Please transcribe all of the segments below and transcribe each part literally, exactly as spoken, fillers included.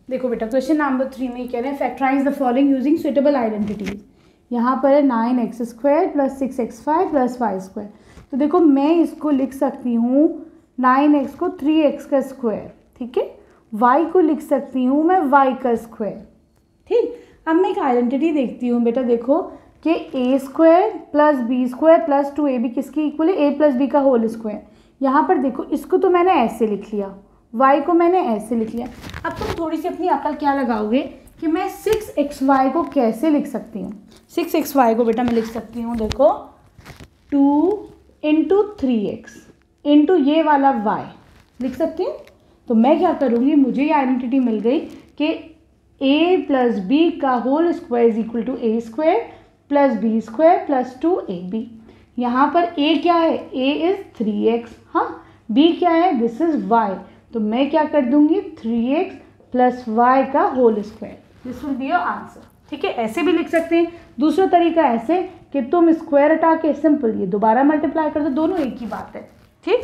देखो बेटा question number three में कह रहे हैं factorise the following using suitable identities. यहाँ पर है nine x square plus six x five plus y square. तो देखो मैं इसको लिख सकती हूँ नाइन एक्स को थ्री एक्स का स्क्वायर, ठीक है। वाई को लिख सकती हूँ मैं वाई का स्क्वायर, ठीक। अब मैं एक आइडेंटिटी देखती हूँ बेटा, देखो कि a square plus b square plus two a b किसके इक्वल है, ए प्लस बी का होल स्क्वायर। यहाँ पर देखो इसको तो मैंने ऐसे लिख लिया, y को मैंने ऐसे लिख लिया। अब तुम थोड़ी सी अपनी अकल क्या लगाओगे कि मैं सिक्स एक्स वाई को कैसे लिख सकती हूँ। सिक्स एक्स वाई को बेटा मैं लिख सकती हूँ, देखो two into three x into ये वाला y लिख सकती हूँ। तो मैं क्या करूँगी, मुझे ये आइडेंटिटी मिल गई कि a प्लस बी का whole square is equal to a square plus b square plus two a b. यहाँ पर a क्या है, a इज़ थ्री एक्स, हाँ, b क्या है, दिस इज़ y। तो मैं क्या कर दूंगी, थ्री एक्स प्लस वाई का whole square, this will be your answer, ठीक है। ऐसे भी लिख सकते हैं। दूसरा तरीका ऐसे कि तुम स्क्वायर हटा के सिंपल ये दोबारा मल्टीप्लाई कर दो, दोनों एक ही बात है, ठीक।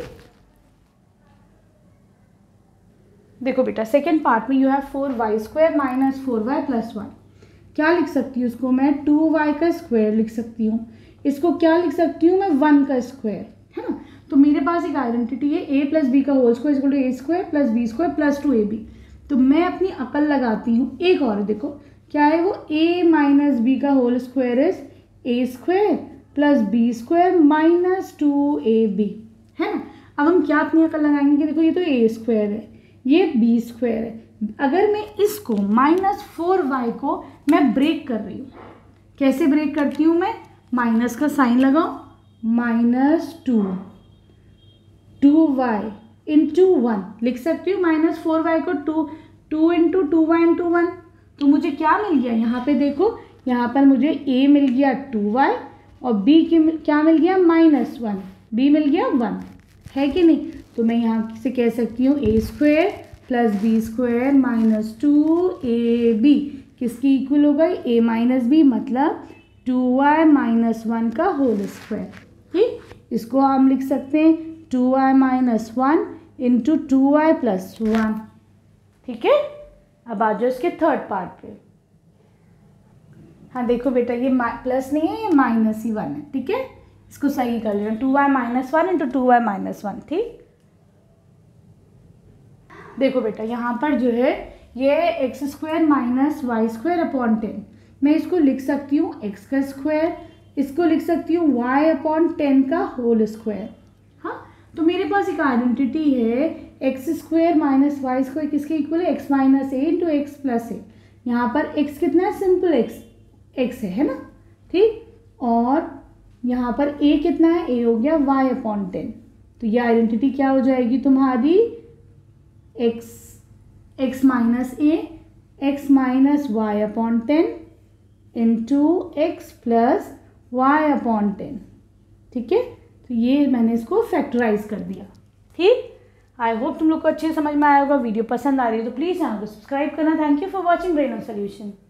देखो बेटा सेकेंड पार्ट में you have four y square minus four y plus one. क्या लिख सकती हूँ उसको मैं, टू वाई का स्क्वायर लिख सकती हूँ। इसको क्या लिख सकती हूँ मैं, वन का स्क्वायर, है ना। तो मेरे पास एक आइडेंटिटी है ए प्लस बी का whole square equal to a square plus b square plus two a b. तो मैं अपनी अकल लगाती हूँ। एक और देखो क्या है वो, ए माइनस बी का whole square is a square plus b square minus two a b, है ना। अब हम क्या अपनी अकल लगाएंगे कि देखो ये तो ए स्क्वायर है, ये बी स्क्वायर है। अगर मैं इसको माइनस फोर वाई को मैं ब्रेक कर रही हूँ, कैसे ब्रेक करती हूँ मैं, माइनस का साइन लगाओ, minus two two y into one लिख सकती हूँ। माइनस फोर वाई को two two into two y into one. तो मुझे क्या मिल गया, यहाँ पे देखो, यहाँ पर मुझे a मिल गया टू वाई और b की क्या मिल गया, माइनस वन, b मिल गया वन, है कि नहीं। तो मैं यहाँ से कह सकती हूँ a square plus b square minus two a b किसकी इक्वल होगा, a माइनस बी, मतलब टू वाई माइनस वन का होल स्क्वायर, ठीक। इसको हम लिख सकते हैं two y minus one into two y plus one, ठीक है। अब आ जाओ इसके थर्ड पार्ट पे। हाँ देखो बेटा ये प्लस नहीं है, ये माइनस ही वन है, ठीक है। इसको सही कर लेना, two y minus one into two y minus one, ठीक। देखो बेटा यहाँ पर जो है ये x square minus y square upon ten. मैं इसको लिख सकती हूँ एक्स का स्क्वायर, इसको लिख सकती हूँ वाई अपॉन टेन का होल स्क्वायर। हाँ तो मेरे पास एक आइडेंटिटी है x square minus y square किसके इक्वल है, x minus a into x plus a. यहाँ पर एक्स कितना है, सिंपल एक्स एक्स है, है ना, ठीक। और यहाँ पर ए कितना है, ए हो गया वाई अपॉन टेन। तो ये आइडेंटिटी क्या हो जाएगी तुम्हारी, x x minus a x minus y upon ten into x plus y upon ten, ठीक है। तो ये मैंने इसको फैक्टराइज कर दिया, ठीक। आई होप तुम लोग को अच्छे समझ में आया होगा। वीडियो पसंद आ रही है तो प्लीज़ चैनल को सब्सक्राइब करना। Thank you for watching Brain of solution.